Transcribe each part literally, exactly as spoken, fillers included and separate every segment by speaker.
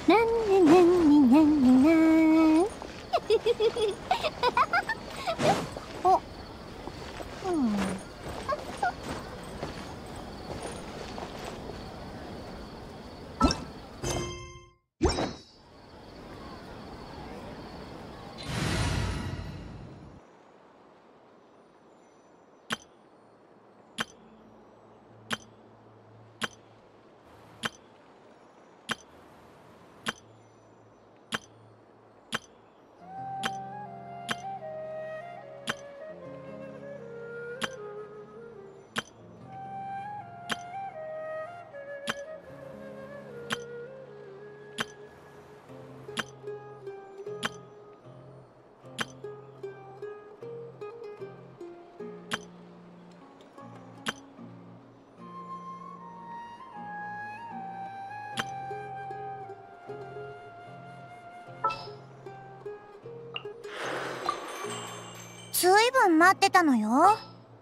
Speaker 1: なんねなんねなんねなお、うん。ずいぶん待ってたのよ。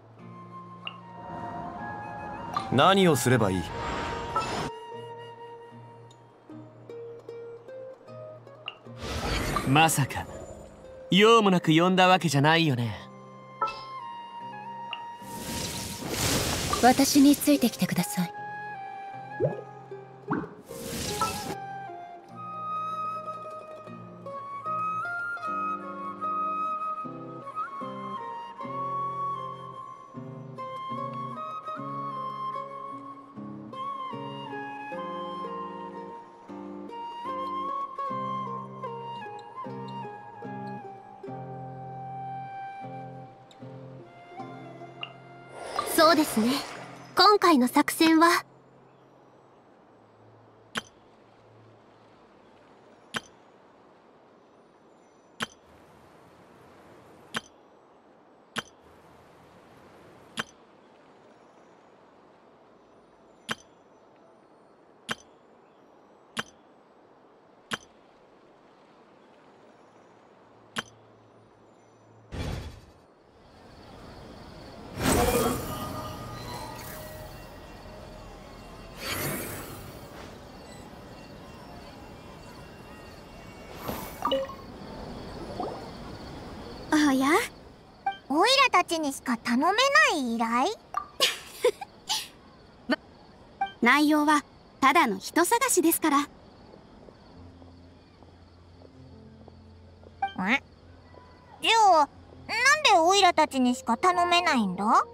Speaker 2: 何をすればいい？
Speaker 3: まさか用もなく呼んだわけじゃないよね。
Speaker 1: 私についてきてください。そうですね。今回の作戦は
Speaker 4: おや、オイラたちにしか頼めない依頼？内容はただの人探しですから。え？じゃあなんでオイラたちにしか頼めないんだ？はい、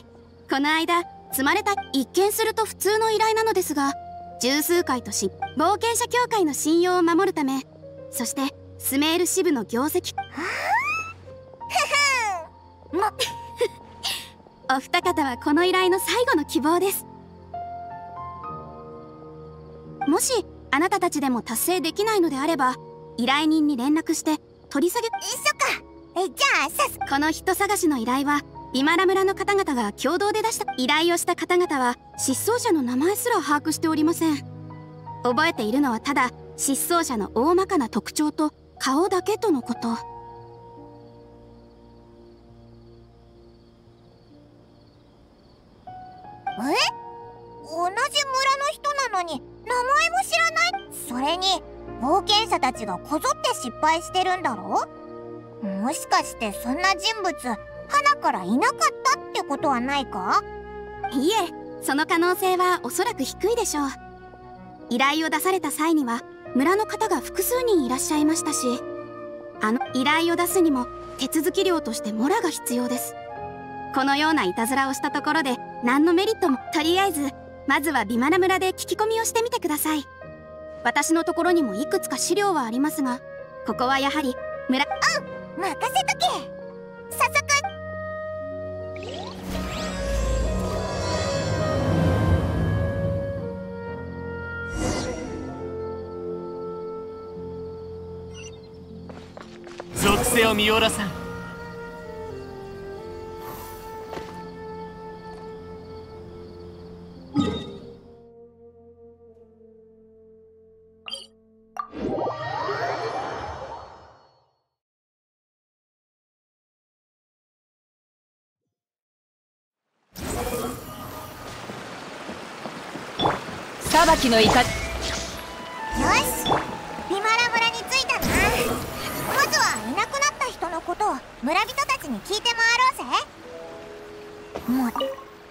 Speaker 4: この間積まれた一見すると普通の依頼なのですが、十数回とし冒険者協会の信用を守るため、そしてスメール支部の業績お二方はこの依頼の最後の希望です。もしあなたたちでも達成できないのであれば、依頼人に連絡して取り下げ。そっか。え、じゃあさすこの人探しの依頼はビマラ村の方々が共同で出した。依頼をした方々は失踪者の名前すら把握しておりません。覚えているのはただ失踪者の大まかな特徴と顔だけとのこと。え？同じ村の人なのに名前も知らない。それに冒険者たちがこぞって失敗してるんだろ？もしかしてそんな人物花からいなかったってことはないか？いえ、その可能性はおそらく低いでしょう。依頼を出された際には村の方が複数人いらっしゃいましたし、あの依頼を出すにも手続き料としてモラが必要です。このようないたずらをしたところで何のメリットも。とりあえずまずはビマラ村で聞き込みをしてみてください。私のところにもいくつか資料はありますが、ここはやはり村。うん、任せとけ。早速。
Speaker 3: 属性をミオラさん。
Speaker 1: 裁きの怒り。
Speaker 4: し、ビマラ村に着いたな。まずはいなくなった人のことを村人たちに聞いて回ろうぜ。もう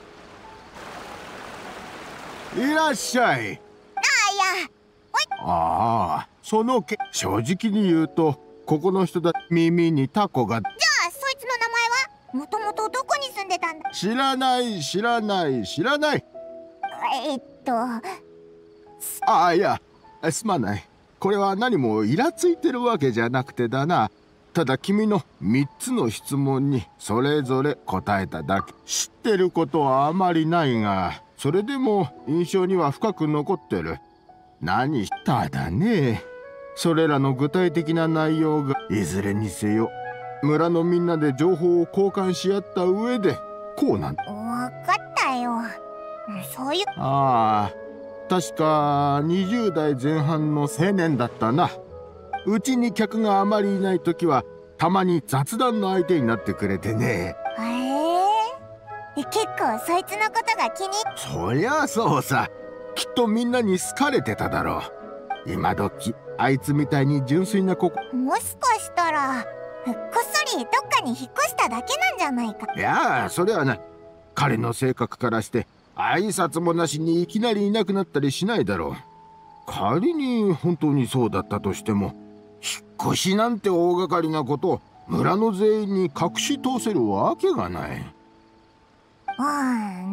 Speaker 5: いらっしゃい。
Speaker 4: あ、いや、おい。
Speaker 5: ああ、そのけ正直に言うとここの人だ。耳にタコが。
Speaker 4: じゃあそいつの名前はもともとどこに住んでたんだ？
Speaker 5: 知らない知らない知らない。
Speaker 4: えっと
Speaker 5: ああ、いや、すまない。これは何もイラついてるわけじゃなくてだな。ただ君のみっつの質問にそれぞれ答えただけ。知ってることはあまりないが、それでも印象には深く残ってる。何しただね。それらの具体的な内容がいずれにせよ村のみんなで情報を交換し合った上でこうなんだ。
Speaker 4: わかったよ。そういう。
Speaker 5: ああ、確かにじゅう代前半の青年だったな。うちに客があまりいない時はたまに雑談の相手になってくれてね。
Speaker 4: へえ、結構そいつのことが気に。
Speaker 5: そりゃそうさ。きっとみんなに好かれてただろう。今時あいつみたいに純粋な子。
Speaker 4: もしかしたらこっそりどっかに引っ越しただけなんじゃないか。
Speaker 5: いやあ、それはない。彼の性格からして挨拶もなしにいきなりいなくなったりしないだろう。仮に本当にそうだったとしても、引っ越しなんて大掛かりなことを村の全員に隠し通せるわけがない。
Speaker 4: うん、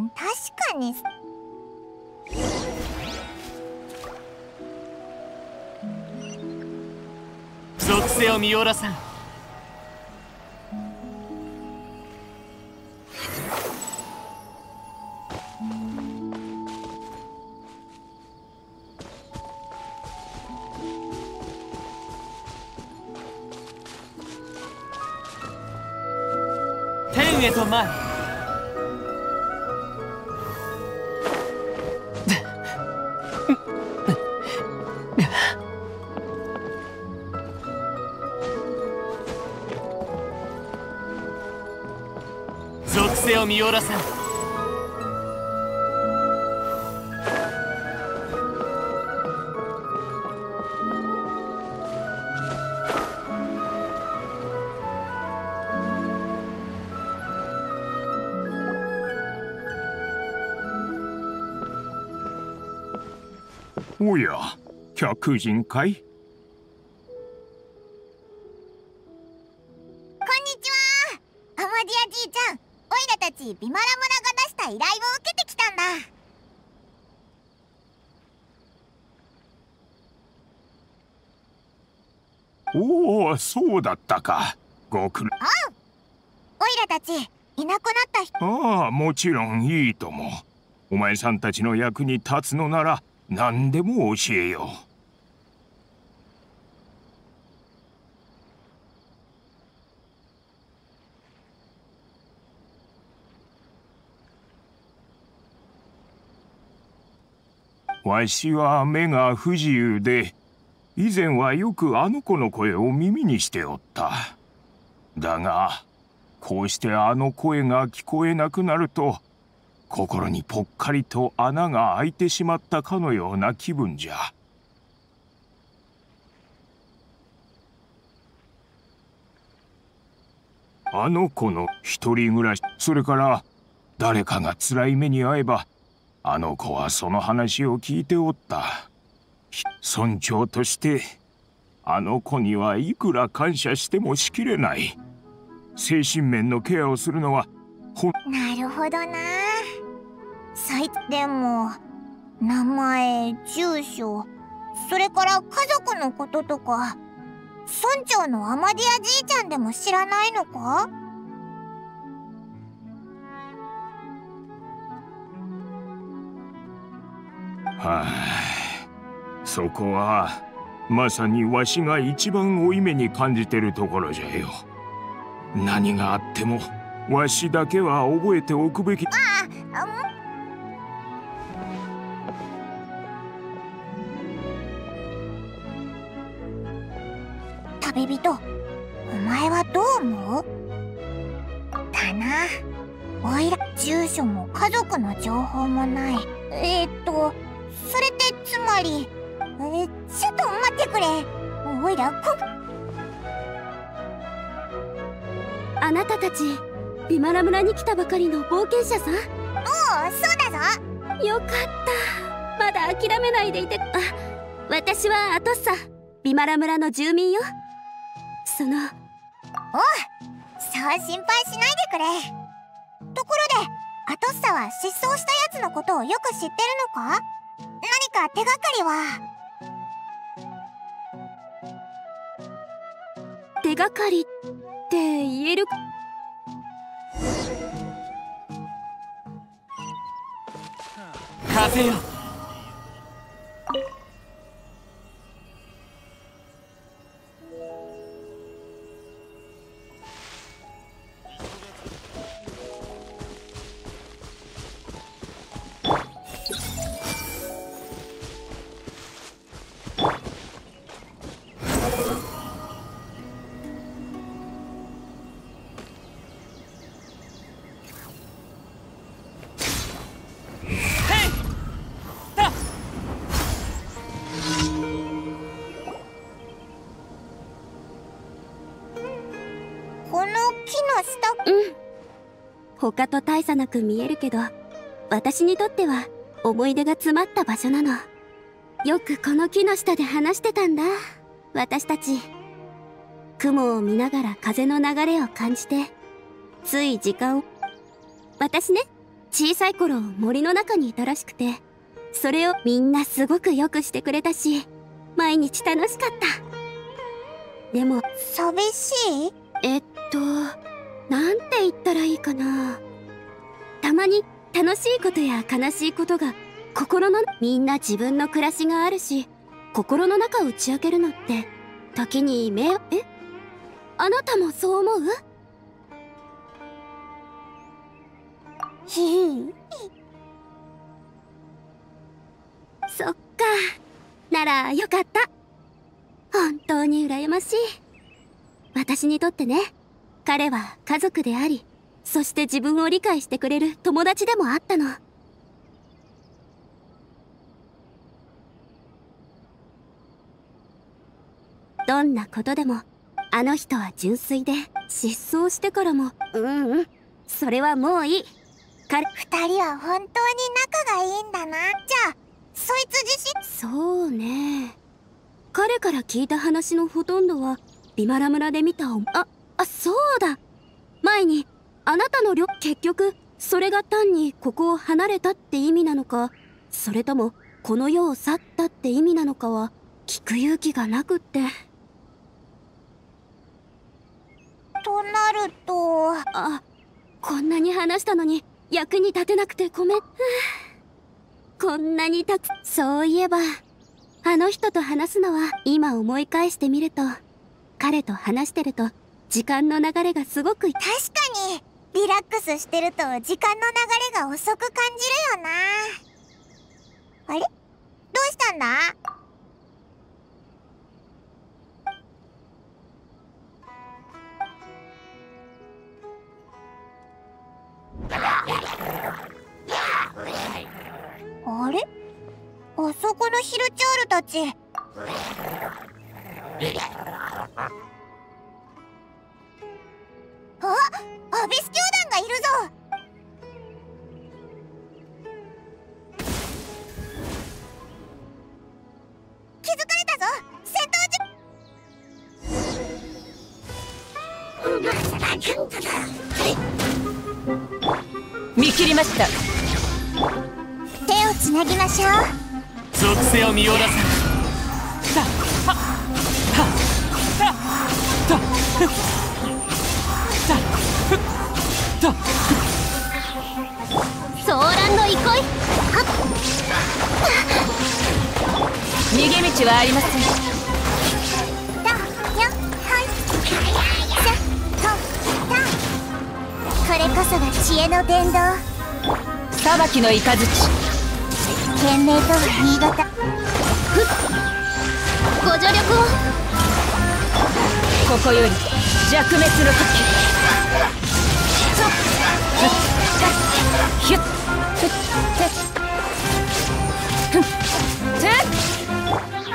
Speaker 4: 確かに。
Speaker 3: 属性を見下ろさん。天へと舞う。属性を見下ろさん。
Speaker 6: おや、客人かい？
Speaker 4: こんにちは。アマディアじいちゃん、オイラたちビマラ村が出した依頼を受けてきたんだ。
Speaker 6: おお、そうだったか。ご苦労。
Speaker 4: ああ、オイラたちいなくなった人。
Speaker 6: ああ、もちろんいいとも。お前さんたちの役に立つのなら何でも教えよう。わしは目が不自由で、以前はよくあの子の声を耳にしておった。だが、こうしてあの声が聞こえなくなると、心にぽっかりと穴が開いてしまったかのような気分じゃ。あの子の一人暮らし、それから誰かが辛い目に遭えば、あの子はその話を聞いておった。村長としてあの子にはいくら感謝してもしきれない。精神面のケアをするのはほん。
Speaker 4: なるほどな。そいつでも名前、住所、それから家族のこととか、村長のアマディアじいちゃんでも知らないのか？
Speaker 6: はあ、そこはまさにわしが一番負い目に感じてるところじゃよ。何があってもわしだけは覚えておくべき。ああ、
Speaker 4: 旅人、お前はどう思う？だな。おいら住所も家族の情報もない。えー、っとそれってつまりえちょっと待ってくれ。おいらこ
Speaker 1: あなたたちビマラ村に来たばかりの冒険者さん？
Speaker 4: おう、そうだぞ。
Speaker 1: よかった。まだ諦めないでいて。あ、私はアトッサ、ビマラ村の住民よ。その
Speaker 4: おう、そう心配しないでくれ。ところでアトッサは失踪したやつのことをよく知ってるのか？何か手がかりは？
Speaker 1: 手がかりって言える？
Speaker 3: 風よ。
Speaker 1: 他と大差なく見えるけど、私にとっては思い出が詰まった場所なの。よくこの木の下で話してたんだ、私たち。雲を見ながら風の流れを感じて、つい時間を。私ね、小さい頃森の中にいたらしくて、それをみんなすごくよくしてくれたし、毎日楽しかった。でも
Speaker 4: 寂しい？
Speaker 1: えっとなんて言ったらいいかな。たまに楽しいことや悲しいことが心の、みんな自分の暮らしがあるし、心の中を打ち明けるのって時に目を、え、あなたもそう思う？
Speaker 4: ひぃ
Speaker 1: そっか、ならよかった。本当に羨ましい。私にとってね、彼は家族であり、そして自分を理解してくれる友達でもあったの。どんなことでもあの人は純粋で、失踪してからも、うんうん、それはもういい。彼、
Speaker 4: 二人は本当に仲がいいんだな。じゃあそいつ自身。
Speaker 1: そうね、彼から聞いた話のほとんどはビマラ村で見た。ああ、そうだ、前にあなたの旅、結局それが単にここを離れたって意味なのか、それともこの世を去ったって意味なのかは聞く勇気がなくって。
Speaker 4: となると、
Speaker 1: あ、こんなに話したのに役に立てなくてごめん。こんなにたく、そういえばあの人と話すのは、今思い返してみると、彼と話してると時間の流れがすごく。
Speaker 4: 確かにリラックスしてると時間の流れが遅く感じるよな。あれ、どうしたんだ？あれ、あそこのヒルチャールたち。あ、アビス教団がいるぞ。気づかれたぞ。戦
Speaker 7: 闘中。見切りました。
Speaker 4: 手をつなぎましょう。
Speaker 3: 属性を見下ろさない。はっはっはっはっ
Speaker 1: ソーランの憩い。
Speaker 7: 逃げ道はありません。
Speaker 4: だよ、はい、さ、と、だ。これこそが知恵の伝道。
Speaker 7: 裁きの雷。
Speaker 4: 賢明とは新潟。
Speaker 1: ご助力を。
Speaker 7: ここより弱滅の時。ヒュッふっふっふっ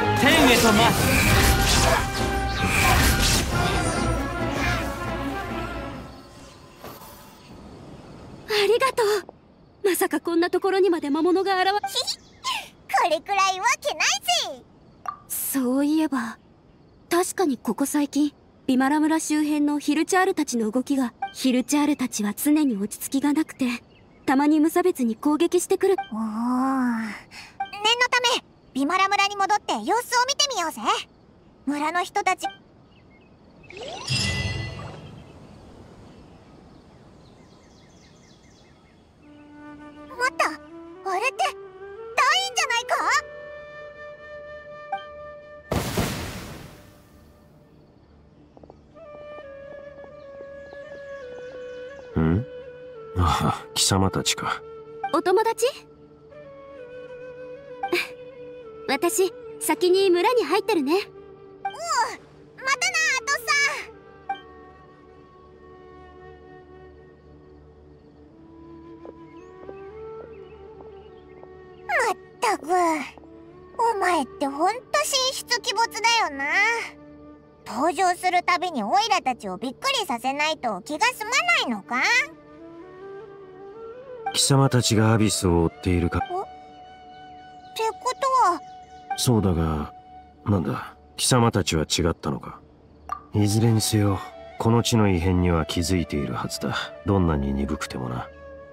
Speaker 3: とな。
Speaker 1: ありがとう。まさかこんなところにまで魔物が現れ。
Speaker 4: これくらいわけないぜ。
Speaker 1: そういえば確かにここ最近ビマラ村周辺のヒルチャールたちの動きが、ヒルチャールたちは常に落ち着きがなくて、たまに無差別に攻撃してくる。
Speaker 4: おお、念のためビマラ村に戻って様子を見てみようぜ。村の人たち。待った、あれってダインじゃないか。
Speaker 8: ん？ああ、貴様たちか。
Speaker 1: お友達？私先に村に入ってるね。
Speaker 4: うん、またな、アトさん。まったく、お前ってほんと神出鬼没だよな。登場するたびにオイラたちをびっくりさせないと気が済まないのか？
Speaker 8: 貴様たちがアビスを追っているか？
Speaker 4: ってことは。
Speaker 8: そうだが、なんだ、貴様たちは違ったのか。いずれにせよ、この地の異変には気づいているはずだ。どんなに鈍くてもな。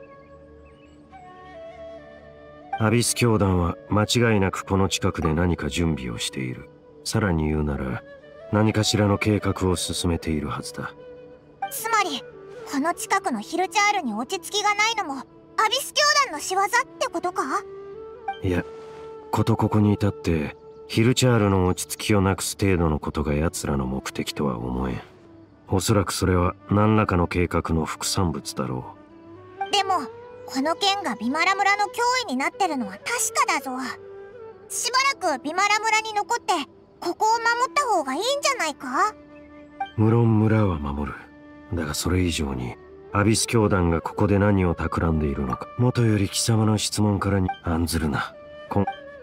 Speaker 8: アビス教団は間違いなくこの近くで何か準備をしている。さらに言うなら、何かしらの計画を進めているはずだ。
Speaker 4: つまりこの近くのヒルチャールに落ち着きがないのもアビス教団の仕業ってことか？
Speaker 8: いや、ことここに至ってヒルチャールの落ち着きをなくす程度のことが奴らの目的とは思えん。おそらくそれは何らかの計画の副産物だろ
Speaker 4: う。でもこの剣がビマラ村の脅威になってるのは確かだぞ。しばらくビマラ村に残ってここを守った方がいいんじゃないか？
Speaker 8: 無論村は守る。だがそれ以上にアビス教団がここで何を企んでいるのか、もとより貴様の質問からに案ずるな。こん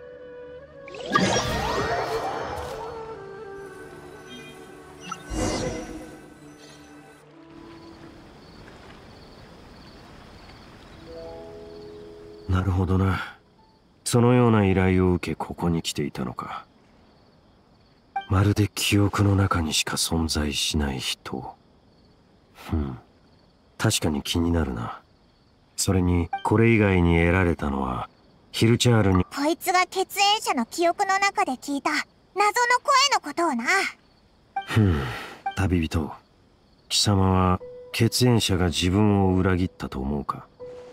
Speaker 8: なるほどな。そのような依頼を受けここに来ていたのか。まるで記憶の中にしか存在しない人。うん。確かに気になるな。それにこれ以外に得られたのはヒルチャールに。
Speaker 4: こいつが血縁者の記憶の中で聞いた謎の声のことをな。
Speaker 8: ふん。旅人、貴様は血縁者が自分を裏切ったと思うか？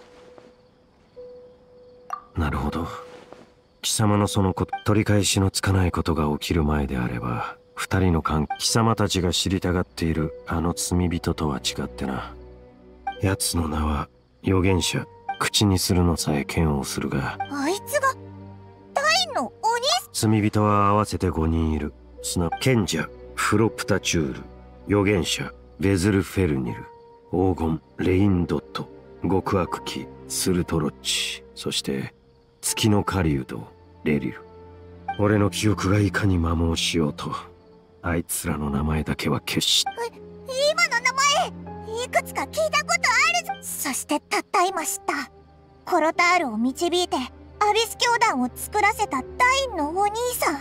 Speaker 8: なるほど。貴様のそのこと、取り返しのつかないことが起きる前であれば、二人の関係、貴様たちが知りたがっているあの罪人とは違ってな。奴の名は預言者。口にするのさえ嫌悪するが、
Speaker 4: あいつがダインのお兄さん。
Speaker 8: 罪人は合わせてごにんいる。すな賢者フロプタチュール、預言者ベズルフェルニル、黄金レインドット、極悪鬼スルトロッチ、そして月の狩人レリル。俺の記憶がいかに摩耗しようと、あいつらの名前だけは決して。
Speaker 4: 今の名前いくつか聞いたことあるぞ。そしてたった今知った。コロタールを導いてアビス教団を作らせたダインのお兄さん。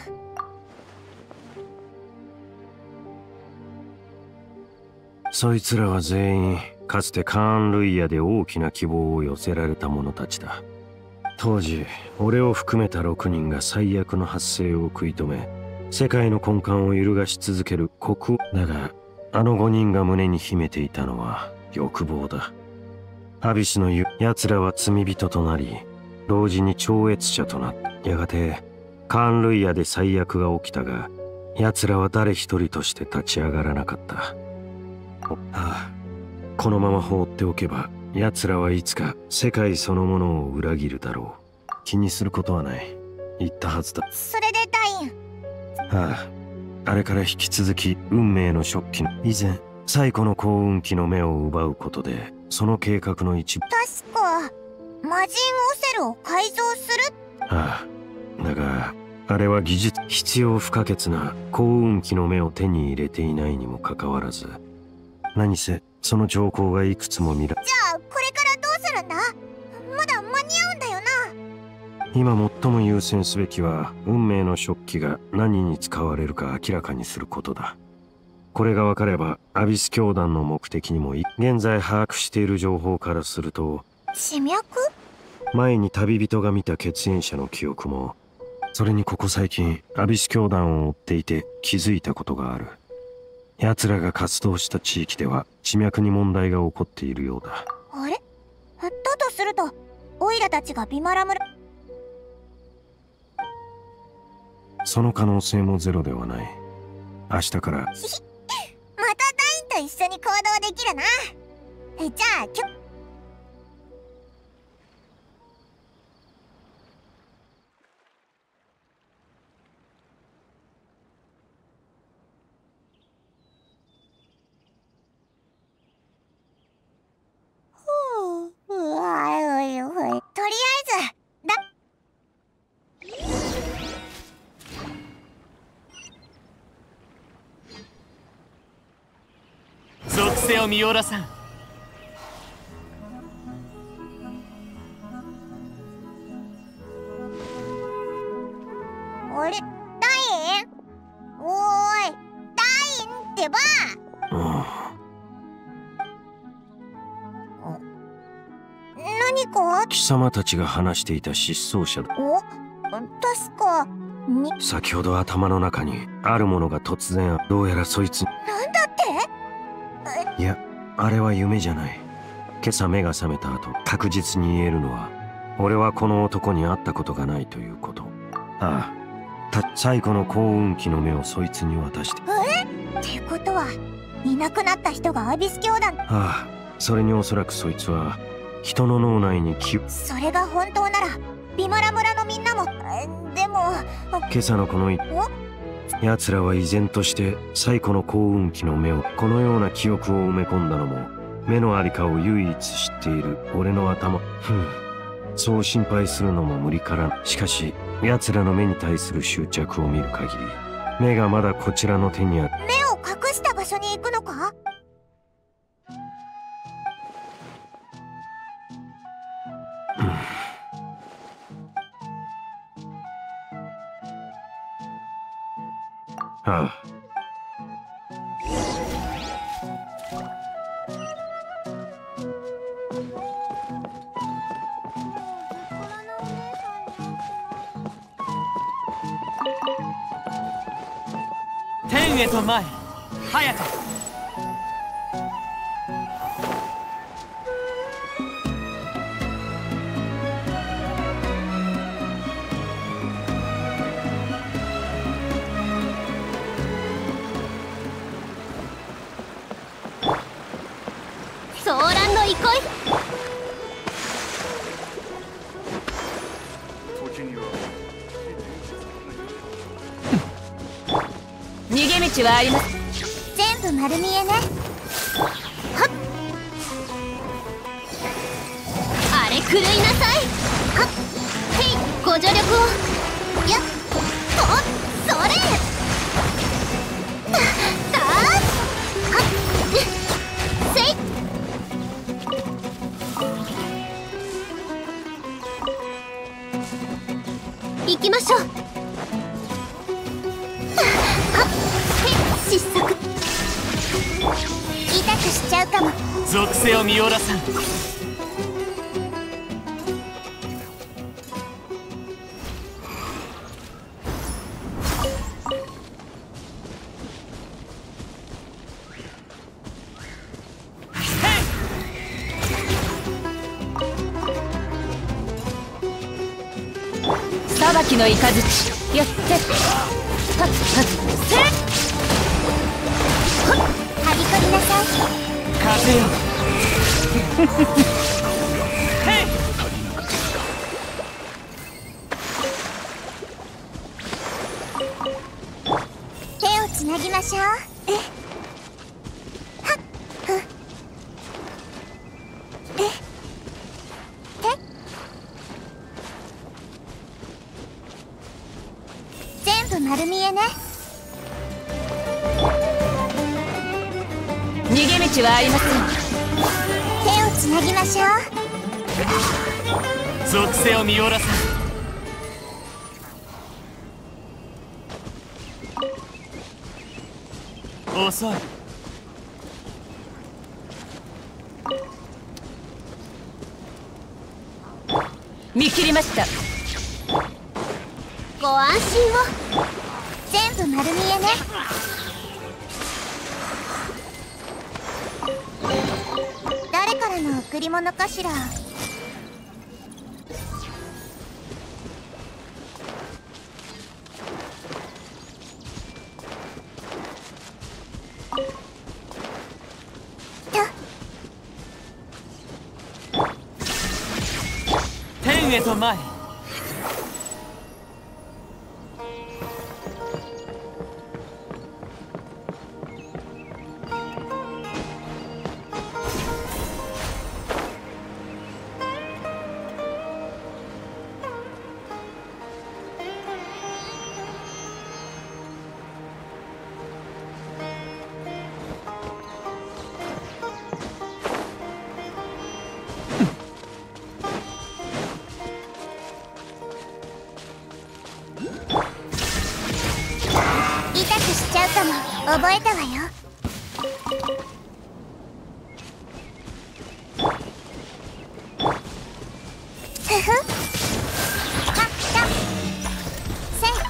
Speaker 8: そいつらは全員かつてカーン・ルイヤで大きな希望を寄せられた者たちだ。当時俺を含めたろくにんが最悪の発生を食い止め、世界の根幹を揺るがし続ける国王だが、あのごにんが胸に秘めていたのは欲望だ。アビスの言う奴らは罪人となり、同時に超越者となった。やがてカーン・ルイヤで最悪が起きたが、奴らは誰一人として立ち上がらなかった。ああ、このまま放っておけば奴らはいつか世界そのものを裏切るだろう。気にすることはない。言ったはずだ。
Speaker 4: それでダイン。
Speaker 8: ああ、あれから引き続き運命の食器の以前最古の幸運期の目を奪うことで、その計画の一部。
Speaker 4: 確か魔人オセルを改造する。
Speaker 8: ああ、だがあれは技術必要不可欠な幸運期の目を手に入れていないにもかかわらず、何せその兆候がいくつも見ら
Speaker 4: じゃあこれからどうするんだ？まだ間に合うんだよな。
Speaker 8: 今最も優先すべきは運命の食器が何に使われるか明らかにすることだ。これが分かればアビス教団の目的にもいい。現在把握している情報からすると、
Speaker 4: 地脈？
Speaker 8: 前に旅人が見た血縁者の記憶も、それにここ最近アビス教団を追っていて気づいたことがある。奴らが活動した地域では地脈に問題が起こっているようだ。
Speaker 4: あれ？だとするとオイラたちがビマラ村。
Speaker 8: その可能性もゼロではない。明日から
Speaker 4: またダインと一緒に行動できるな。えじゃあきょうわおいおい、とりあえずだ。
Speaker 3: 属性をミオラさん。
Speaker 4: あれ、ダイン？おーい、ダインってば。何か？
Speaker 8: 貴様たちが話していた失踪者だ。
Speaker 4: お、確かに。
Speaker 8: 先ほど頭の中にあるものが突然、どうやらそいつ。
Speaker 4: なんだって？
Speaker 8: いや、あれは夢じゃない。今朝目が覚めた後、確実に言えるのは、俺はこの男に会ったことがないということ。ああ、た最古の幸運期の目をそいつに渡して。
Speaker 4: え？ってことは、いなくなった人がアビス教団。
Speaker 8: ああ、それにおそらくそいつは人の脳内に気。
Speaker 4: それが本当ならビマラ村のみんなも。でも
Speaker 8: 今朝のこのい奴らは依然として最古の幸運期の目を、このような記憶を埋め込んだのも目のありかを唯一知っている俺の頭。ふん、そう心配するのも無理からん。しかし奴らの目に対する執着を見る限り、目がまだこちらの手にある。
Speaker 4: 目を隠した場所に行くのか？
Speaker 8: ああ、
Speaker 3: 天へと前、隼人。
Speaker 1: ソーランの憩い。
Speaker 7: 逃げ道はあります。
Speaker 4: 全部丸見えね。
Speaker 1: はっ、あれ狂いなさい。はっ、へい、ご助力を。やっと、それ。たたはっ、せい。行きましょう。失速。痛くしちゃうかも。
Speaker 3: 属性をミオラさん。
Speaker 7: 裁きの雷やってはっはっせっ
Speaker 4: はびこりなさい。
Speaker 3: 風よ。へい。
Speaker 4: 手をつなぎましょう。えはっふえて全部丸見えね。
Speaker 7: 逃げ道はありません。
Speaker 4: 手をつなぎましょう。
Speaker 3: 属性を見下ろさん。遅い。
Speaker 7: 見切りました。
Speaker 4: ご安心を。全部丸見えね。誰からの贈り物かしら。
Speaker 3: 天へと前。
Speaker 4: 痛くしちゃうかも。覚えたわよ。ふふ。かったせい。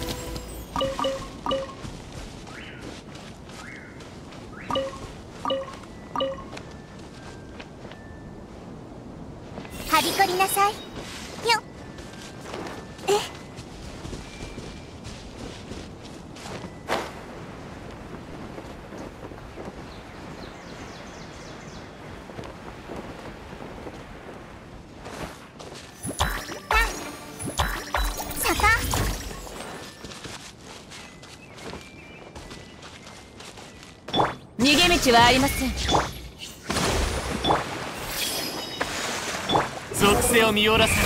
Speaker 4: はびこりなさいよっ。え
Speaker 7: 逃げ道はありません。
Speaker 3: 属性を見下ろさん。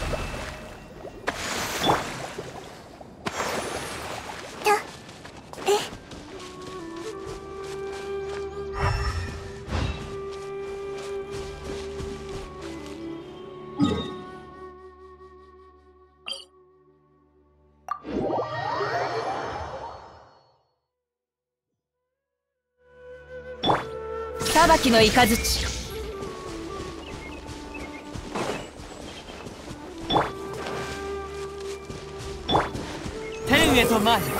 Speaker 7: 裁きの雷。
Speaker 3: 天へと前。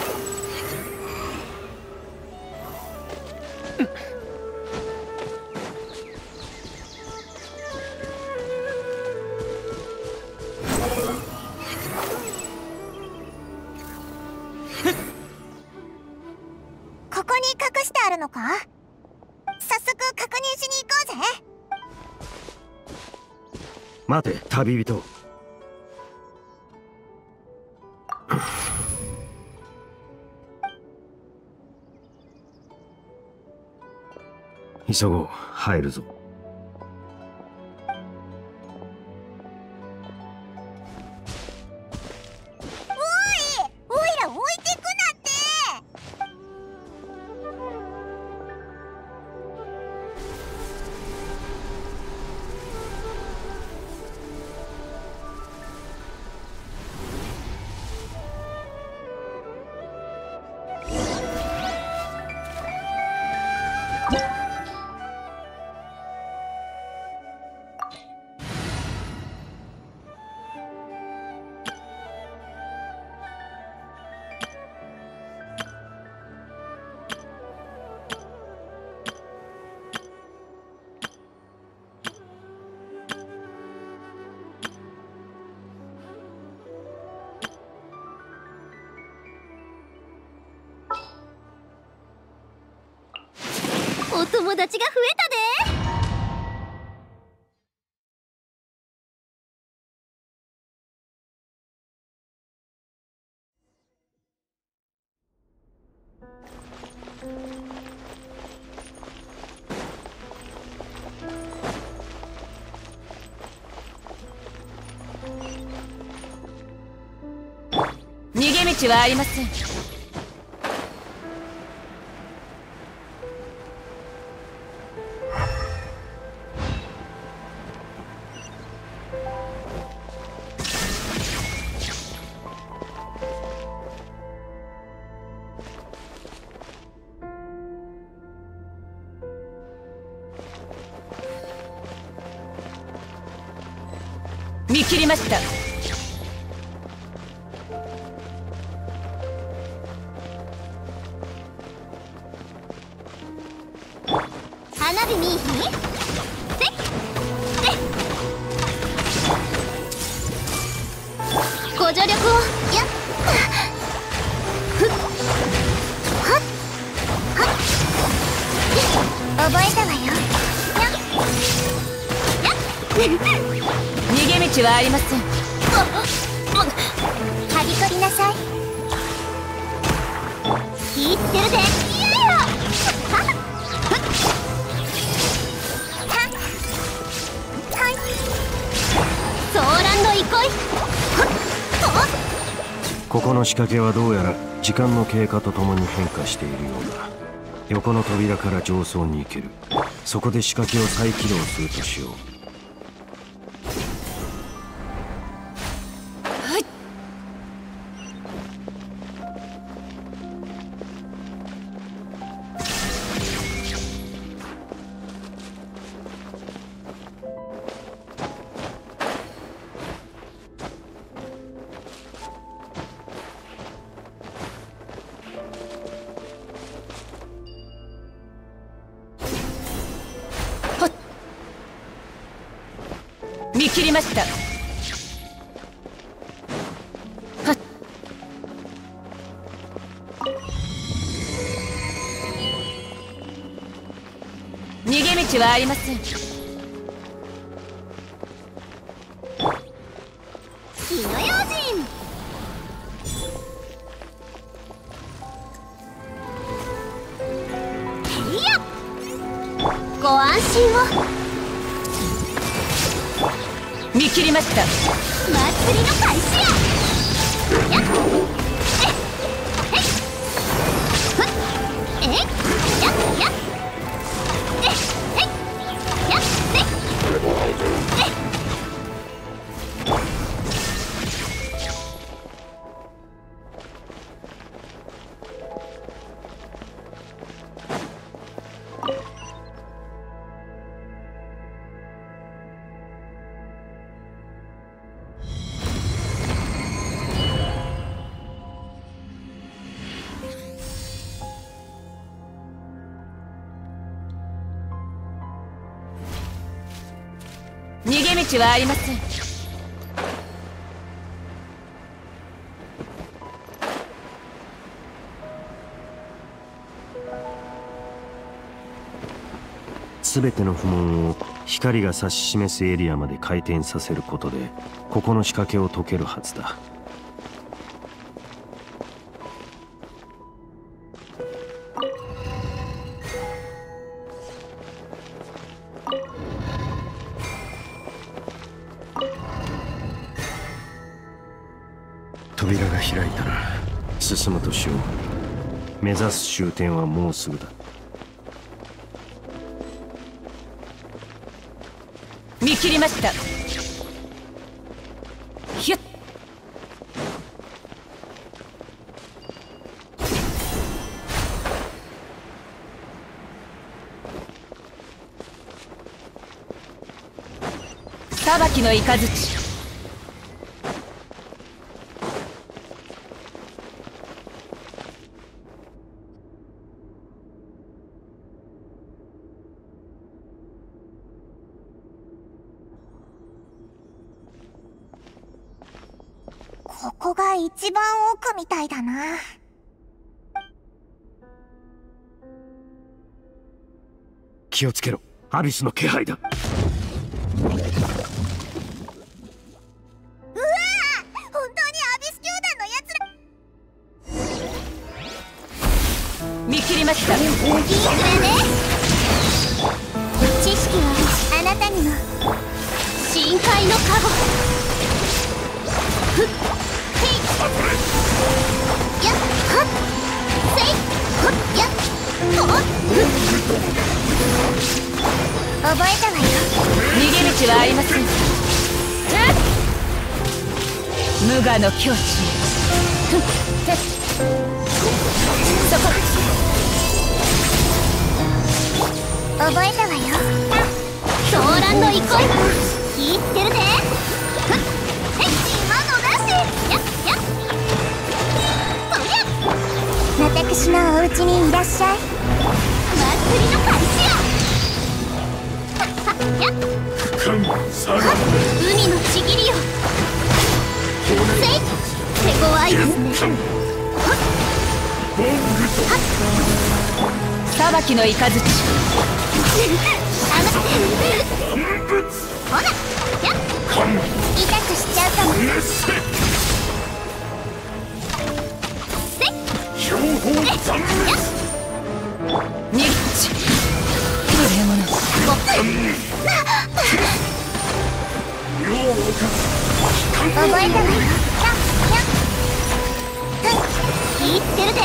Speaker 4: ここに隠してあるのか。早速確認しに行こうぜ。
Speaker 8: 待て旅人。急ごう。入るぞ。
Speaker 4: おいら置いてくなって。
Speaker 1: お友達が増えたで。
Speaker 7: 逃逃げ道はありません。見切りました。
Speaker 4: 花火見いひん？せっせっご助力をやっふっはっはっ覚えたわよ。やっやっ
Speaker 7: 逃げ道はありません。
Speaker 4: はびこりなさい。気いってるで。いややはっふっはっはいソーランド憩い。
Speaker 8: ここの仕掛けはどうやら時間の経過とともに変化しているようだ。横の扉から上層に行ける。そこで仕掛けを再起動するとしよう。
Speaker 7: 見切りました。はっ逃げ道はありません。
Speaker 4: 火の用心。へいやご安心を。
Speaker 7: 見切りました。
Speaker 4: 祭りの開始や。やっえっふっえっやっやっえっえっやっえっえっ
Speaker 7: 逃げ道はありません。
Speaker 8: すべての不問を光が指し示すエリアまで回転させることでここの仕掛けを解けるはずだ。扉が開いたら進むとしよう。目指す終点はもうすぐだ。
Speaker 7: 見切りました。ひゅっ裁きの雷。
Speaker 4: ここが一番奥みたいだな。
Speaker 8: 気をつけろ、アビスの気配だ。
Speaker 4: うわー、本当にアビス教団のやつら。
Speaker 7: 見切りました。
Speaker 4: いいくらね。知識はあなたにも。深海の加護。ふっへい覚えたわよ。
Speaker 7: 逃げ道はありません。無我の境地へ。ふんてそこ。
Speaker 4: 覚えたわよ。
Speaker 1: ソーランド行こい。気ぃつけるで。ふっえい今のだし。やっやっそりゃ
Speaker 4: 私のお家にいらっしゃい。
Speaker 1: 祭りの開始や。はっやっ海のちぎりよ。せい手強いですね。
Speaker 7: 裁きの雷。
Speaker 1: あのほらやっ
Speaker 4: 痛くしちゃうかも。
Speaker 1: せい標本残滅。
Speaker 7: 逃げ道無礼者。
Speaker 4: 覚えたわよ。
Speaker 1: 気ぃつけるで。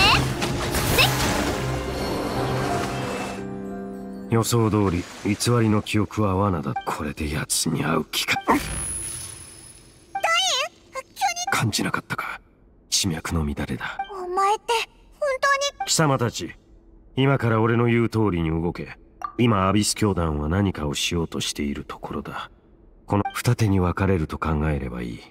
Speaker 8: 予想通り偽りの記憶は罠だ。これで奴に会う気か。感じなかったか。地脈の乱れだ。
Speaker 4: お前って本当に。
Speaker 8: 貴様たち、今から俺の言う通りに動け。今アビス教団は何かをしようとしているところだ。この二手に分かれると考えればいい。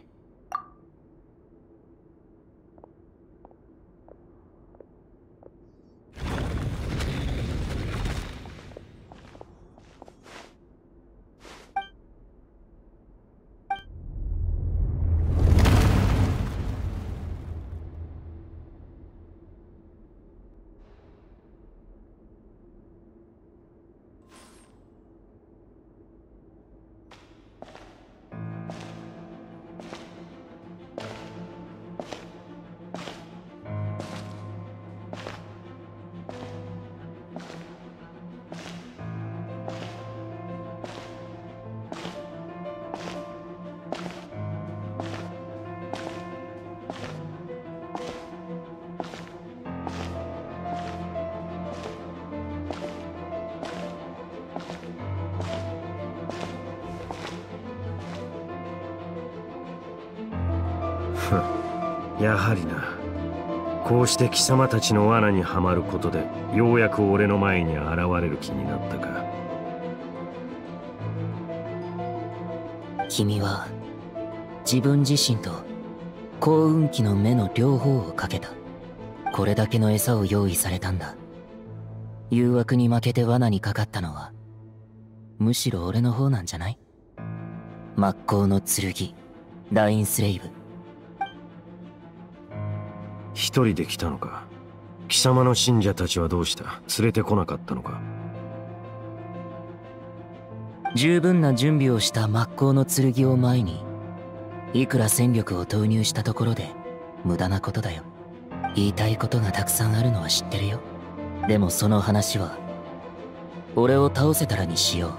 Speaker 8: やはりな。こうして貴様たちの罠にはまることでようやく俺の前に現れる気になったか。
Speaker 9: 君は自分自身と幸運期の目の両方をかけた。これだけの餌を用意されたんだ。誘惑に負けて罠にかかったのはむしろ俺の方なんじゃない？真っ向の剣ラインスレイブ。
Speaker 8: 一人で来たのか。貴様の信者たちはどうした？連れてこなかったのか？
Speaker 9: 十分な準備をした真っ向の剣を前にいくら戦力を投入したところで無駄なことだよ。言いたいことがたくさんあるのは知ってるよ。でもその話は俺を倒せたらにしよう。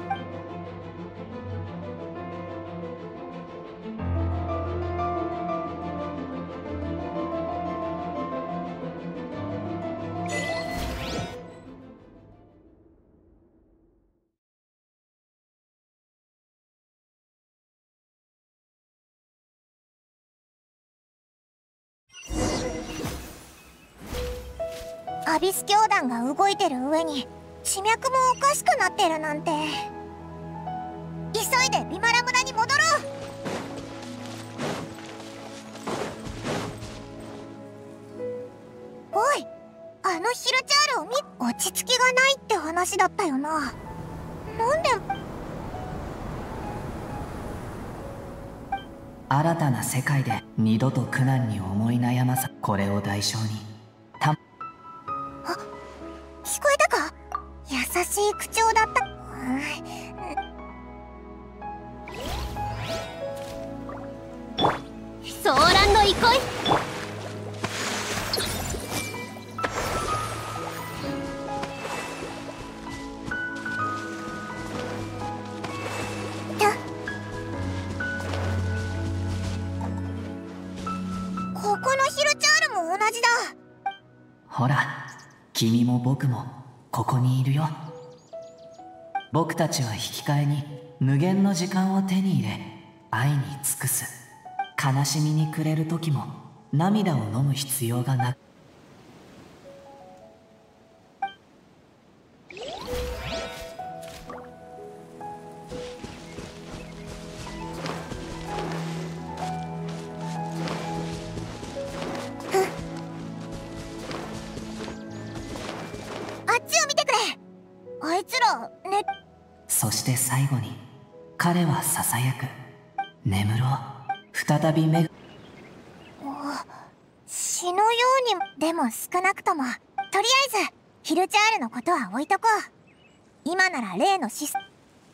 Speaker 4: アビス教団が動いてる上に地脈もおかしくなってるなんて。急いでビマラ村に戻ろう。おい、あのヒルチャールを見、落ち着きがないって話だったよな。なんで。
Speaker 10: 新たな世界で二度と苦難に思い悩まさ、これを代償にた。あ、
Speaker 4: 聞こえたか？優しい口調だった。
Speaker 1: ソーランド行こい。
Speaker 4: ここのヒルチャールも同じだ。
Speaker 10: ほら、君も僕もここにいるよ。 僕たちは引き換えに無限の時間を手に入れ愛に尽くす。悲しみに暮れる時も涙を飲む必要がなく、
Speaker 4: あいつらね。
Speaker 10: そして最後に彼はささやく。眠ろう。再び目が。
Speaker 4: 死ぬように。でも少なくともとりあえずヒルチャールのことは置いとこう。今なら例のシス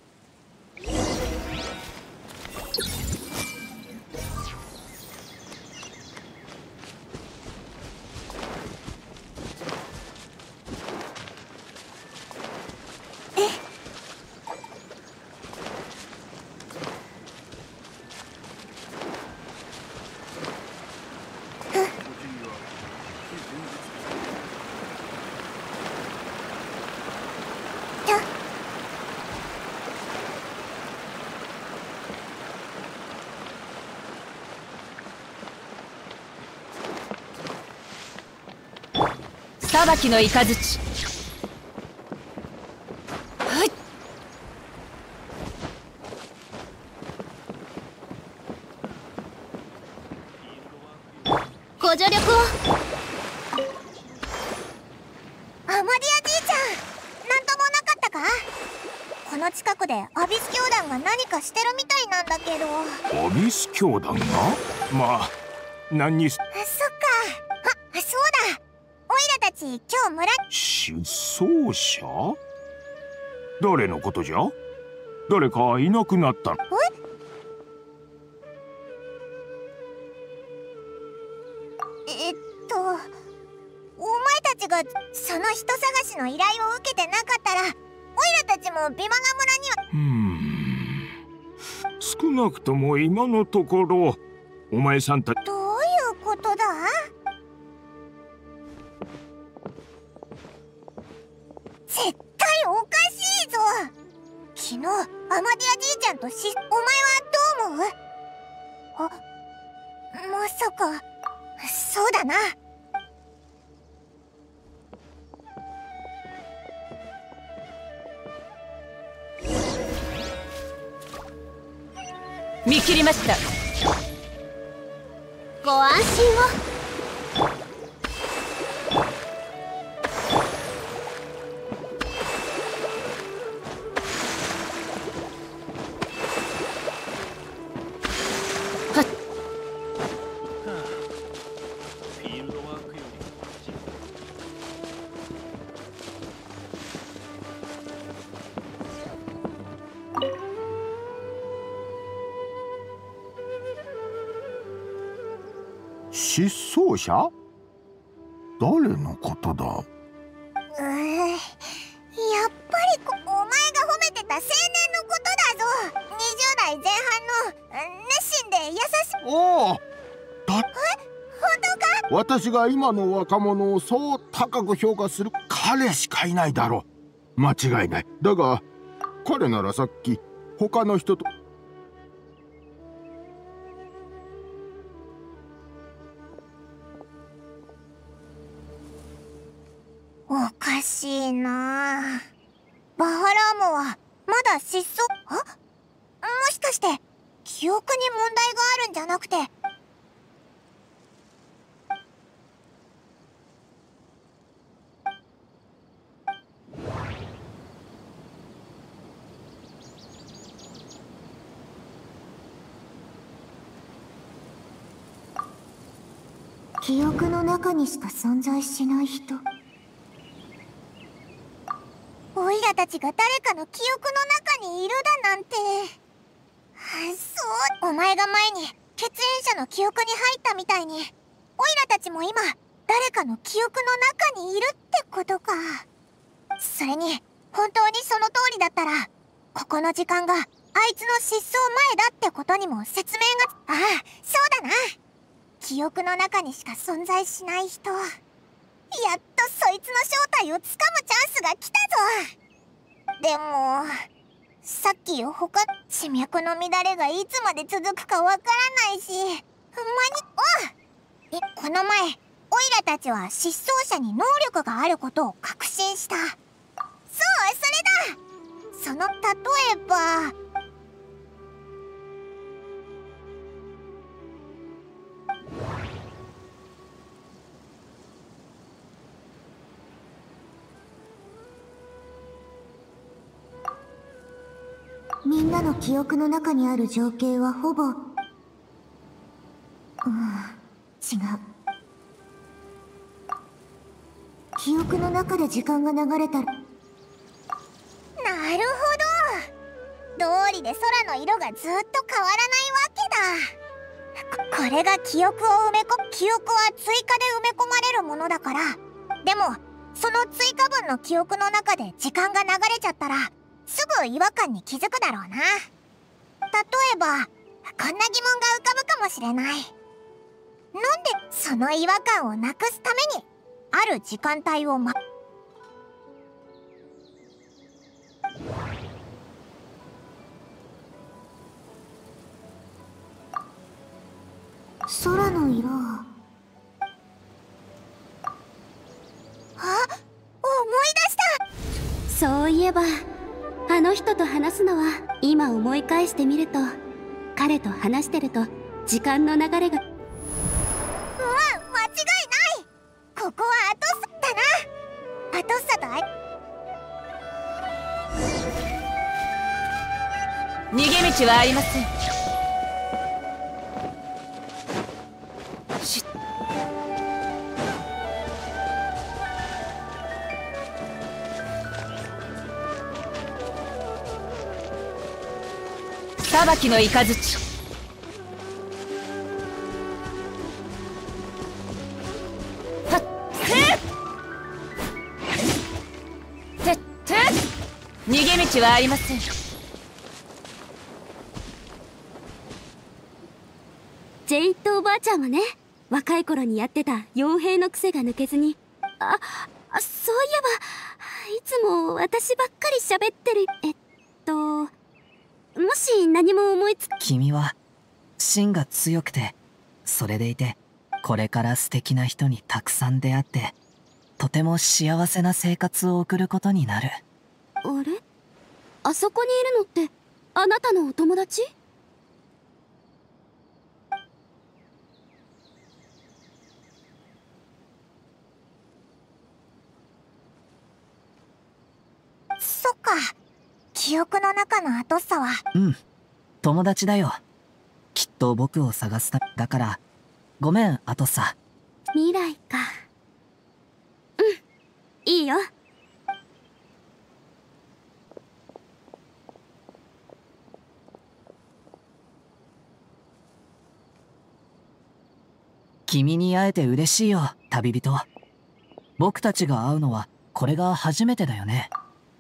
Speaker 7: 裁きの雷。はい。ご助力を。
Speaker 4: アマディアじいちゃん、なんともなかったか。この近くでアビス教団が何かしてるみたいなんだけど。
Speaker 6: アビス教団が？まあ何に。
Speaker 4: そっか。あ、そうだ。オイラたち今日村。
Speaker 6: 失踪者？誰のことじゃ？誰かいなくなったの？
Speaker 4: ええっとお前たちがその人探しの依頼を受けてなかったら、オイラたちもビマガ村には。
Speaker 6: うーん、少なくとも今のところお前さんたち。
Speaker 4: どういうことだ？絶対おかしいぞ。昨日アマディアじいちゃんとし、お前はどう思う？あ、まさか。そうだな。
Speaker 7: 見切りました。
Speaker 1: ご安心を。
Speaker 5: 失踪者？誰のことだ？
Speaker 4: うーん、やっぱりこお前が褒めてた青年のことだぞ。にじゅうだいぜん半の熱心で優しい。
Speaker 5: おお、だ
Speaker 4: え、本当か？
Speaker 5: 私が今の若者をそう高く評価する彼しかいないだろう。間違いない。だが彼ならさっき他の人と。
Speaker 4: おかしいな。バハラーモはまだ失踪。あ、もしかして記憶に問題があるんじゃなくて。記憶の中にしか存在しない人。オイラたちが誰かの記憶の中にいるだなんて。そう、お前が前に血縁者の記憶に入ったみたいに、オイラたちも今誰かの記憶の中にいるってことか。それに本当にその通りだったら、ここの時間があいつの失踪前だってことにも説明が。ああ、そうだな。記憶の中にしか存在しない人。やっとそいつの正体をつかむチャンスが来たぞ。 でもさっき他地脈の乱れがいつまで続くかわからないし、ほんまにおえこの前オイラたちは失踪者に能力があることを確信した。そう、それだ。その例えば
Speaker 11: みんなの記憶の中にある情景はほぼ、うん、違う。記憶の中で時間が流れたら、
Speaker 4: なるほど。道理で空の色がずっと変わらないわけだ。こ、これが記憶を埋め込む。記憶は追加で埋め込まれるものだから。でもその追加分の記憶の中で時間が流れちゃったらすぐ違和感に気づくだろうな。例えばこんな疑問が浮かぶかもしれない。なんでその違和感をなくすためにある時間帯をま
Speaker 11: 空の色。
Speaker 4: あ、思い出した。
Speaker 1: そういえばあの人と話すのは今思い返してみると、彼と話してると時間の流れが、うわ、間違いない。
Speaker 4: ここはアトッサだな。アトッサとあい
Speaker 7: 逃げ道はありません。し裁きの雷。はっせってって逃げ道はありません。
Speaker 1: ジェイとおばあちゃんはね、若い頃にやってた傭兵の癖が抜けずに、あ、あそういえばいつも私ばっかり喋ってる。えっともし何も思いつく。
Speaker 10: 君は芯が強くて、それでいてこれから素敵な人にたくさん出会って、とても幸せな生活を送ることになる。
Speaker 1: あれ、あそこにいるのってあなたのお友達？
Speaker 4: そっか、記憶の中のアトッサは。
Speaker 10: うん、友達だよ。きっと僕を探すためだから、ごめんアトッサ。
Speaker 1: 未来か。うん、いいよ。
Speaker 10: 君に会えて嬉しいよ、旅人。僕たちが会うのはこれが初めてだよね。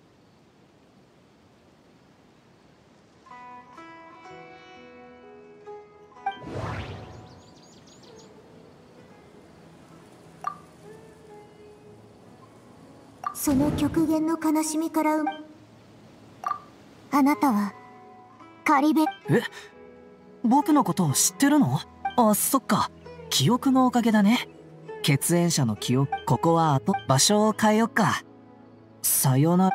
Speaker 11: その極限の悲しみから生あなたはカリベ。
Speaker 10: え、僕のことを知ってるの？あ、そっか、記憶のおかげだね。血縁者の記憶。ここはあと場所を変えよっか。さよなら。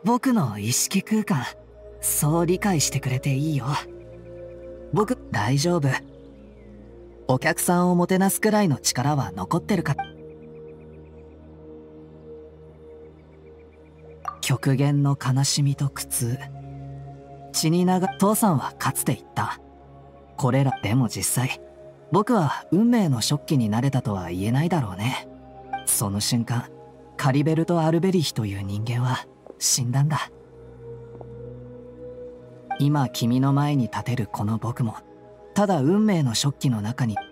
Speaker 10: 僕の意識空間、そう理解してくれていいよ。僕、大丈夫。お客さんをもてなすくらいの力は残ってるか。極限の悲しみと苦痛。血に流父さんはかつて言った。これら、でも実際、僕は運命の食器になれたとは言えないだろうね。その瞬間、カリベルト・アルベリヒという人間は死んだんだ。今君の前に立てるこの僕も、ただ運命の食器の中に。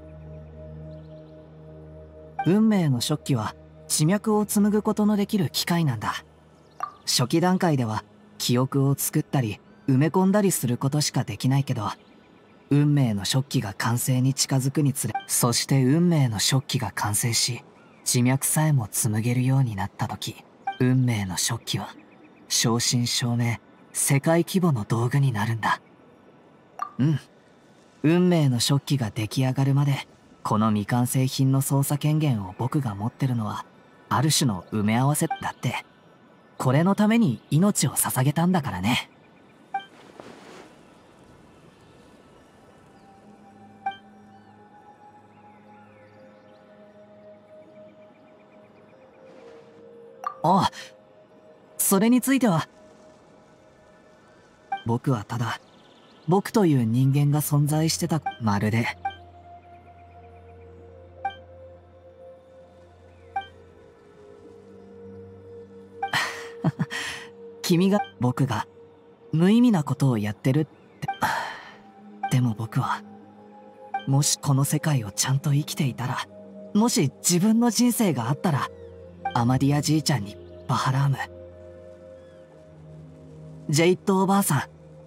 Speaker 10: 運命の食器は地脈を紡ぐことのできる機械なんだ。初期段階では記憶を作ったり埋め込んだりすることしかできないけど、運命の食器が完成に近づくにつれ、そして運命の食器が完成し、地脈さえも紡げるようになった時、運命の食器は正真正銘世界規模の道具になるんだ。うん。運命の食器が出来上がるまで、この未完成品の操作権限を僕が持ってるのは、ある種の埋め合わせだって。これのために命を捧げたんだからね。ああ、それについては、僕はただ、僕という人間が存在してた、まるで。君が、僕が、無意味なことをやってるって。でも僕は、もしこの世界をちゃんと生きていたら、もし自分の人生があったら、アマディアじいちゃんにバハラーム、ジェイットおばあさん、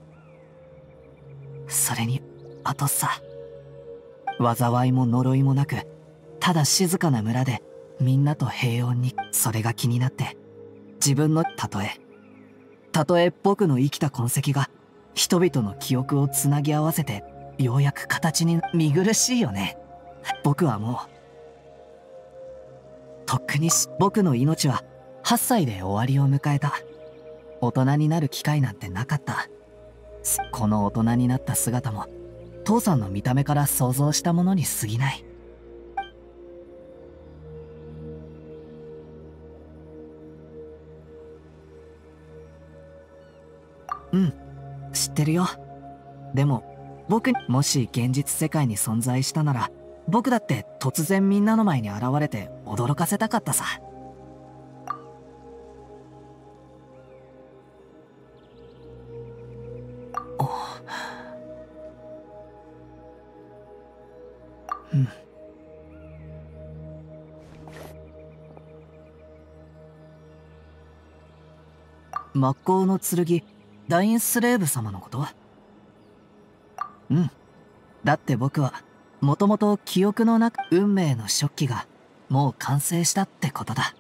Speaker 10: それにアトッサ、災いも呪いもなく、ただ静かな村でみんなと平穏に。それが気になって、自分のたとえたとえ僕の生きた痕跡が人々の記憶をつなぎ合わせてようやく形に。見苦しいよね。僕はもうとっくにし、僕の命ははっさいで終わりを迎えた。大人になる機会なんてなかった。この大人になった姿も父さんの見た目から想像したものに過ぎない。うん、知ってるよ。でも僕、もし現実世界に存在したなら、僕だって突然みんなの前に現れて驚かせたかったさ。うん。真っ向の剣、ダインスレーブ様のこと？うん。だって僕は、もともと記憶の中、運命の食器がもう完成したってことだ。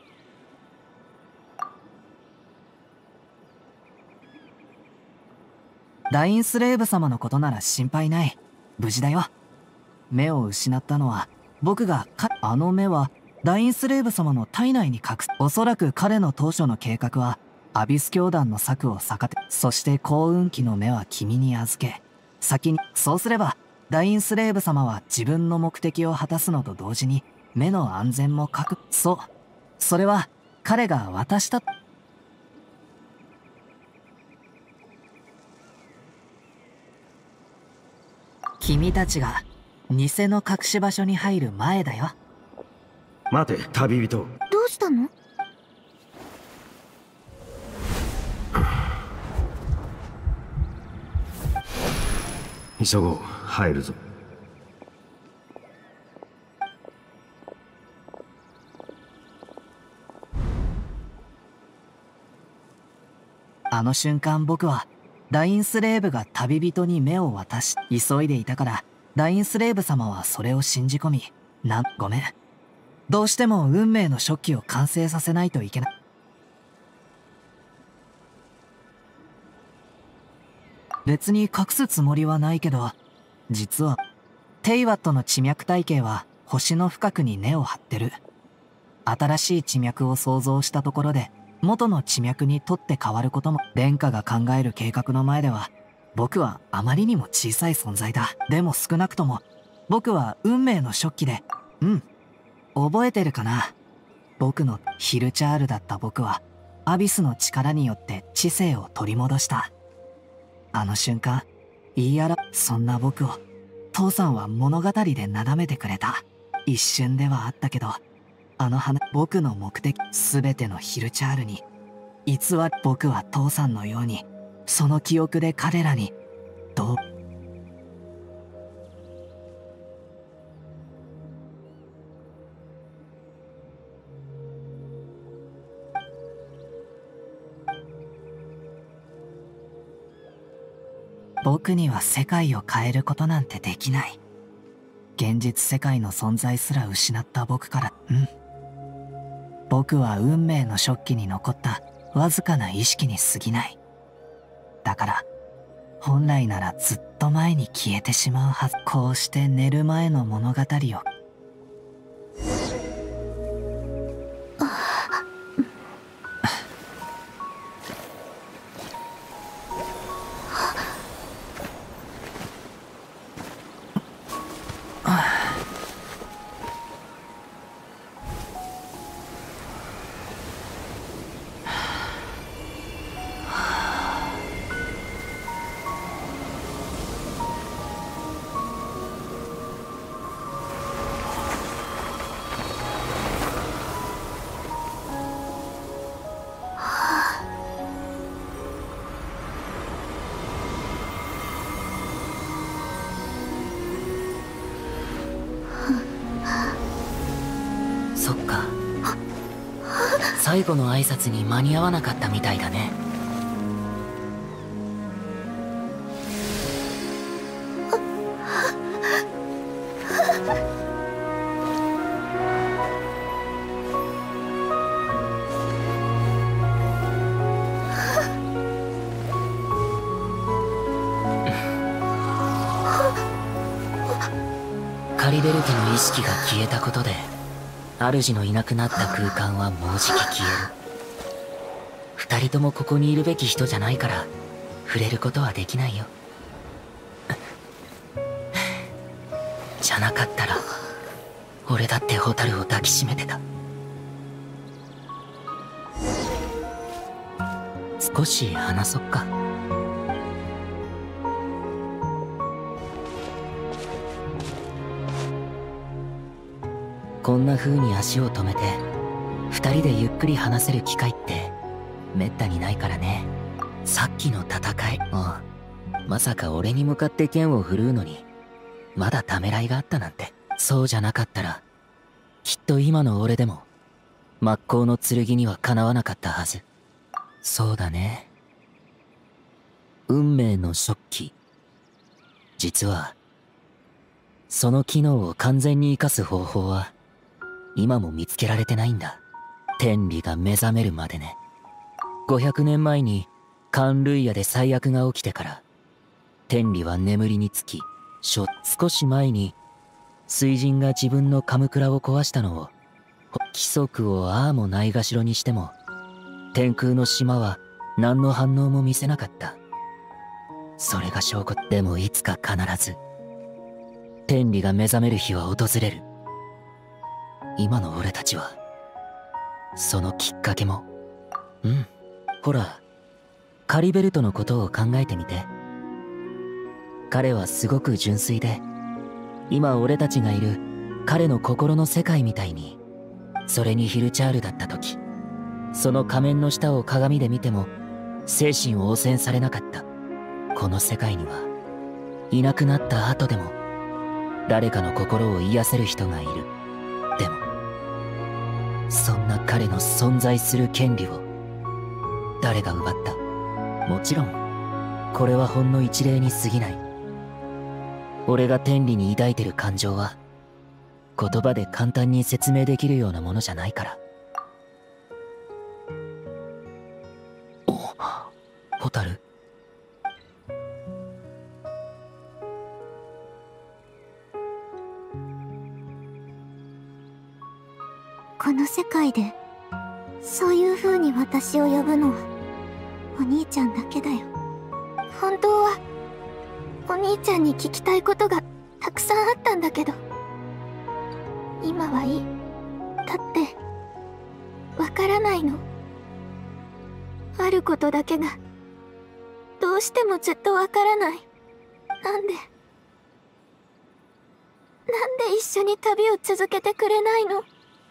Speaker 10: ダインスレーブ様のことなら心配ない。無事だよ。目を失ったのは僕がか、あの目はダインスレーブ様の体内に隠す。おそらく彼の当初の計画はアビス教団の策を逆手、そして幸運期の目は君に預け、先に、そうすればダインスレーブ様は自分の目的を果たすのと同時に目の安全も確保。そう、それは彼が渡した。君たちが偽の隠し場所に入る前だよ。
Speaker 8: 待て、旅人。
Speaker 11: どうしたの？
Speaker 8: 急ごう、入るぞ。
Speaker 10: あの瞬間僕はダインスレーブが旅人に目を渡し、急いでいたから、ダインスレーブ様はそれを信じ込み、なん、ごめん。どうしても運命の食器を完成させないといけない。別に隠すつもりはないけど、実は、テイワットの地脈体系は星の深くに根を張ってる。新しい地脈を創造したところで、 元の地脈に取って変わることも殿下が考える計画の前では僕はあまりにも小さい存在だ。でも少なくとも僕は運命の初期で、うん覚えてるかな。僕のヒルチャールだった僕はアビスの力によって知性を取り戻した。あの瞬間言い表そんな僕を父さんは物語でなだめてくれた。一瞬ではあったけど、あの花、僕の目的全てのヒルチャールに偽り、僕は父さんのようにその記憶で彼らにどう僕には世界を変えることなんてできない。現実世界の存在すら失った僕から、うん僕は運命の初期に残ったわずかな意識に過ぎない。だから本来ならずっと前に消えてしまうはず。こうして寝る前の物語を
Speaker 9: そっか、最後の挨拶に間に合わなかったみたいだね。カリベル家の意識が消えたことで主のいなくなった空間はもうじき消える。二人ともここにいるべき人じゃないから触れることはできないよ。じゃなかったら俺だってホタルを抱きしめてた。少し話そっか。こんな風に足を止めて二人でゆっくり話せる機会ってめったにないからね。さっきの戦い、ああ、まさか俺に向かって剣を振るうのにまだためらいがあったなんて。そうじゃなかったらきっと今の俺でも真っ向の剣にはかなわなかったはず。そうだね、運命の初期。実はその機能を完全に生かす方法は今も見つけられてないんだ。天理が目覚めるまでね。ごひゃくねんまえにカンルイヤで最悪が起きてから天理は眠りにつき、少し前に水神が自分のカムクラを壊したのを規則をああもないがしろにしても天空の島は何の反応も見せなかった。それが証拠。でもいつか必ず天理が目覚める日は訪れる。今の俺たちはそのきっかけも。うんほら、カリベルトのことを考えてみて。彼はすごく純粋で今俺たちがいる彼の心の世界みたいに。それにヒルチャールだった時、その仮面の下を鏡で見ても精神を汚染されなかった。この世界にはいなくなった後でも誰かの心を癒せる人がいる。でもそんな彼の存在する権利を誰が奪った？もちろんこれはほんの一例に過ぎない。俺が天理に抱いてる感情は言葉で簡単に説明できるようなものじゃないから。お、ホタル。
Speaker 11: この世界でそういう風に私を呼ぶのはお兄ちゃんだけだよ。本当はお兄ちゃんに聞きたいことがたくさんあったんだけど、今はいい。だってわからないの。あることだけがどうしてもずっとわからない。なんでなんで一緒に旅を続けてくれないの？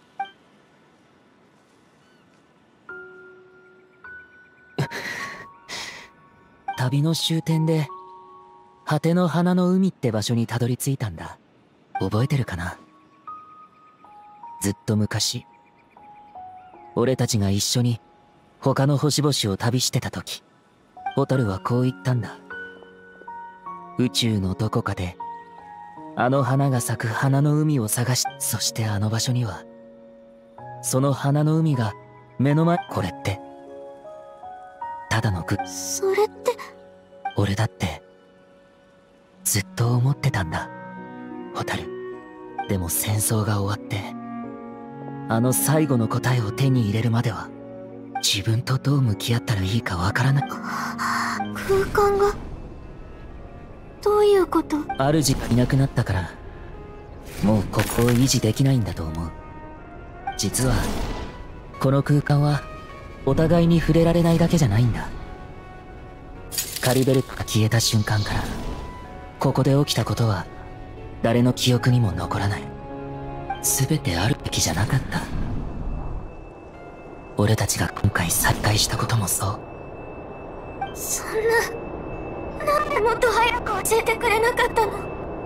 Speaker 9: 旅の終点で果ての花の海って場所にたどり着いたんだ。覚えてるかな？ずっと昔、俺たちが一緒に他の星々を旅してた時、ホタルはこう言ったんだ。宇宙のどこかであの花が咲く花の海を探し、そしてあの場所にはその花の海が目の前。これってただのぐ
Speaker 11: それって
Speaker 9: 俺だってずっと思ってたんだ、ホタル。でも戦争が終わってあの最後の答えを手に入れるまでは自分とどう向き合ったらいいかわからない。
Speaker 11: 空間がどういうこと？
Speaker 9: 主がいなくなったからもうここを維持できないんだと思う。実はこの空間はお互いに触れられないだけじゃないんだ。カリベルトが消えた瞬間からここで起きたことは誰の記憶にも残らない。全てあるべきじゃなかった。俺たちが今回再会したこともそう。
Speaker 11: そんな、なんでもっと早く教えてくれなかったの？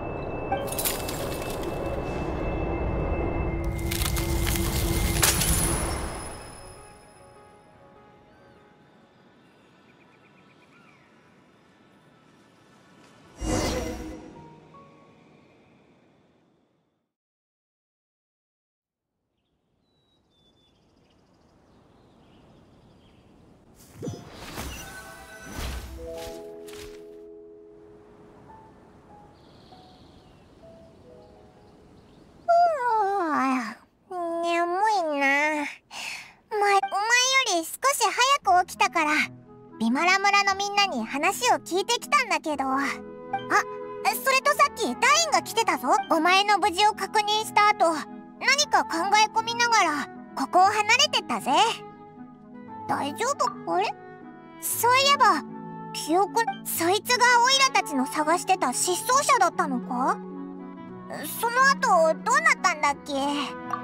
Speaker 4: 起きたからビマラ村のみんなに話を聞いてきたんだけど、あ、それとさっきダインが来てたぞ。お前の無事を確認した後、何か考え込みながらここを離れてったぜ。大丈夫？あれ？そういえば記憶、そいつがオイラたちの探してた失踪者だったのか？その後どうなったんだっけ？え？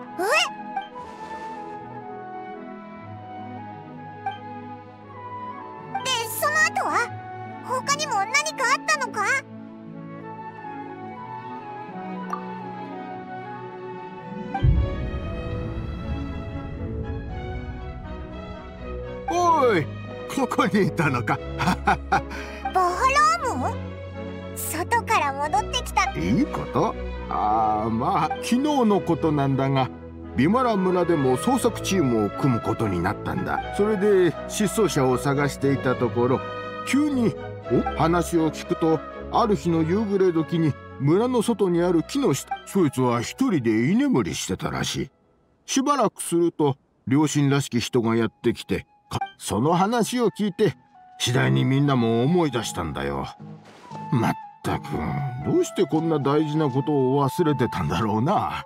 Speaker 4: その後は他にも何かあったのか？
Speaker 5: おい、ここにいたのか。
Speaker 4: バハラーム？外から戻ってきた。
Speaker 5: いいこと？ああ、まあ昨日のことなんだが、ビマラ村でも捜索チームを組むことになったんだ。それで失踪者を探していたところ、急にお話を聞くと、ある日の夕暮れ時に村の外にある木の下、そいつは一人で居眠りしてたらしい。しばらくすると両親らしき人がやってきて、その話を聞いて次第にみんなも思い出したんだよ。まったく、どうしてこんな大事なことを忘れてたんだろうな。あ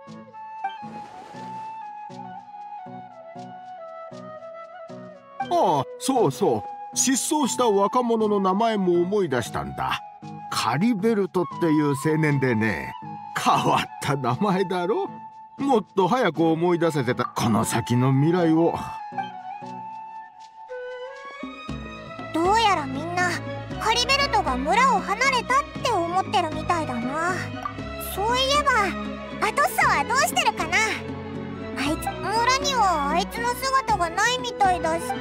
Speaker 5: あ、そうそう、失踪した若者の名前も思い出したんだ。カリベルトっていう青年でね、変わった名前だろ。もっと早く思い出せてたこの先の未来を。
Speaker 4: どうやらみんなカリベルトが村を離れたって思ってるみたいだな。そういえばアトッサはどうしてるかな。あいつ、村にはあいつの姿がないみたいだし。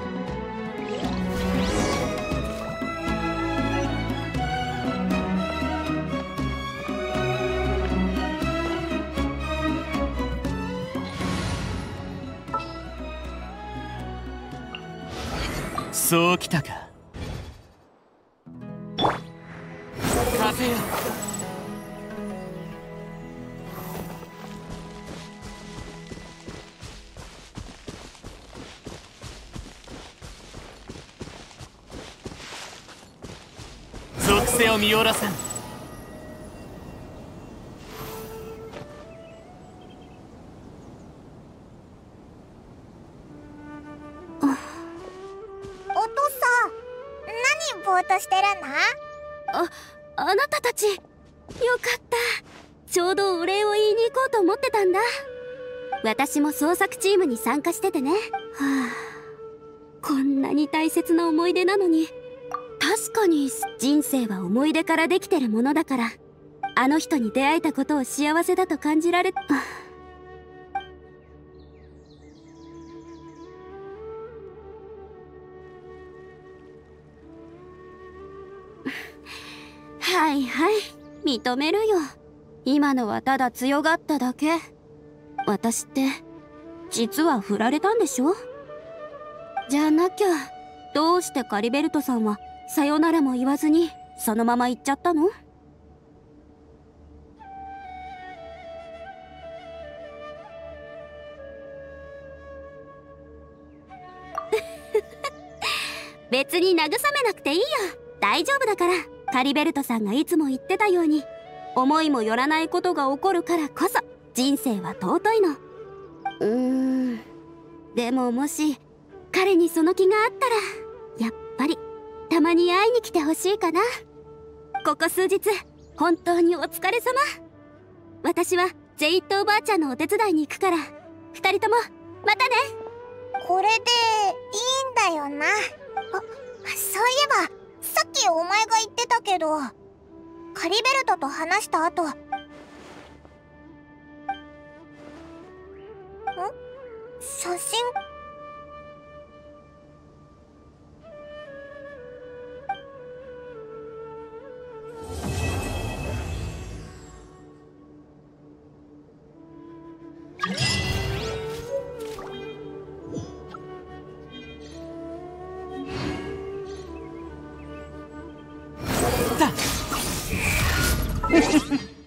Speaker 3: そうきたか。風よ、 を見よらさん。
Speaker 4: お父さん、何ぼーっとしてるんだ？
Speaker 1: あ、あなたたち、よかった。ちょうどお礼を言いに行こうと思ってたんだ。私も創作チームに参加しててね。はあ、こんなに大切な思い出なのに。確かに人生は思い出からできてるものだから、あの人に出会えたことを幸せだと感じられ、はあいはい、認めるよ。今のはただ強がっただけ。私って実は振られたんでしょ？じゃなきゃどうしてカリベルトさんはさよならも言わずにそのまま行っちゃったの？別に慰めなくていいよ。大丈夫だから。カリベルトさんがいつも言ってたように、思いもよらないことが起こるからこそ人生は尊いの。うーん、でももし彼にその気があったら、やっぱりたまに会いに来てほしいかな。ここ数日本当にお疲れ様。私はジェイットおばあちゃんのお手伝いに行くから、二人ともまたね。
Speaker 4: これでいいんだよな。あ、そういえばさっきお前が言ってたけど、カリベルトと話した後、ん？写真？
Speaker 3: だ